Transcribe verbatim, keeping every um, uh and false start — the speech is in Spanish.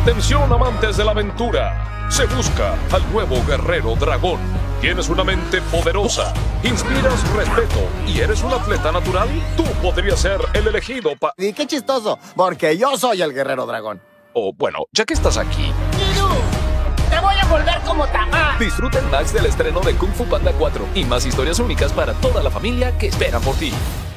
Atención, amantes de la aventura. Se busca al nuevo guerrero dragón. Tienes una mente poderosa, inspiras respeto y eres un atleta natural. Tú podrías ser el elegido para... Y qué chistoso, porque yo soy el guerrero dragón. O bueno, ya que estás aquí... ¡Te voy a volver como tamal! Disfruta en Max del estreno de Kung Fu Panda cuatro y más historias únicas para toda la familia que esperan por ti.